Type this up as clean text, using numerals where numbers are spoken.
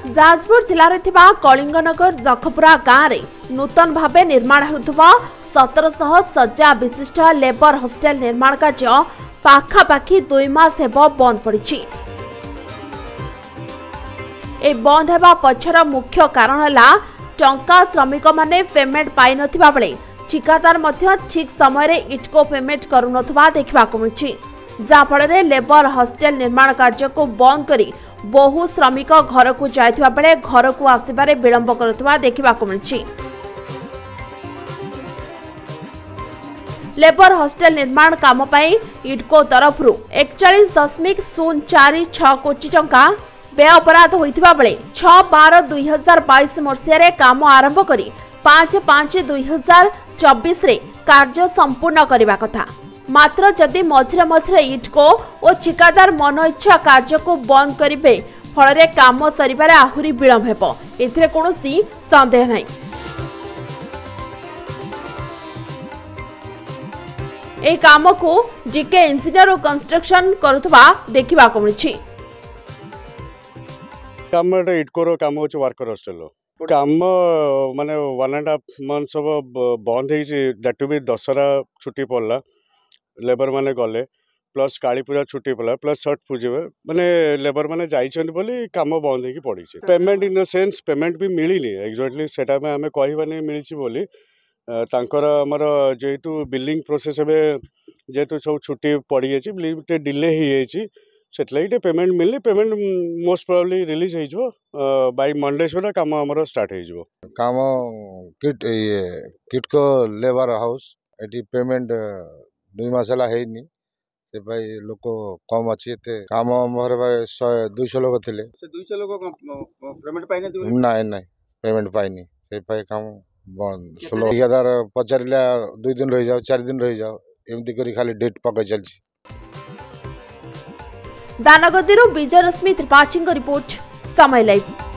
जाजपुर जिले में कलिंगनगर जखपुरा गाँव में नूतन भाव निर्माण होता 1700 शज्या विशिष्ट लेबर हॉस्टेल निर्माण कार्य पाखापाखि 2 मास हेब बंद पड़ी। ए बंद होगा पछर मुख्य कारण है टंका श्रमिक माने पेमेंट पाई नथिबा बेले ठिकादार मध्य ठीक समय इटको पेमेंट करुनथुबा देखा मिली, जाफल लेबर हॉस्टेल निर्माण कार्य को बंद करी बहु श्रमिक घर को जाइथिबा बेले घर को आसिबारे विलंब करुथुबा देखा मिली। लेबर हॉस्टेल निर्माण काम पाई इटको तरफ 41.046 कोटी टंका व्यय अपराध होइथिबा बेले 6/12/2022 मसीह काम आरंभ करी 5/5/2024 रे कार्य संपूर्ण करने कथा। मात्र जदि मझिरे मझिरे इटको और ठिकादार मन इच्छा कार्य को बंद करेंगे फल काम सरिबारे आहुरी विलंब हेबो, एथिरे कोनोसी संदेह नहीं। ए काम को जीके इंजीनियर और कंस्ट्रक्शन करुथबा देखा मिली। काम इटकोर काम हो वर्कर हॉस्टेल काम माने 1.5 months बंद हो भी दशहरा छुट्टी पड़ला लेबर माने गले प्लस काली पूजा छुट्टी पड़ा प्लस छठ पूजा माने लेबर माने जाइछन बोली काम बंद हो पड़ी। Payment in the sense payment भी मिलनी एक्जाक्टली सेटा में आम कहबानी मिली बोली तांकर हमर जेतु बिलिंग प्रोसेस जेतु सब छुट्टी पड़ी जाए डिले हो सेटलाइट पेमेंट मिलनी पेमेंट मोस्ट प्रोबेबली रिलीज हो बाय मंडे सुधा काम हमर स्टार्ट हो काम किट को लेबर हाउस एटी पेमेंट 2 मास है से भाई लोक कम अच्छी काम मोर 200 लोग थे 200 लोग पेमेंट पाई ना नहीं पेमेंट पाइनी से काम बंद स्लो ठिकादार पचारा 2 दिन रही जाओ 4 दिन रही जाओ एमती करी खाली डेट पकड़ चलती। दानगदी विजय रश्मि त्रिपाठी रिपोर्ट समय लाइव।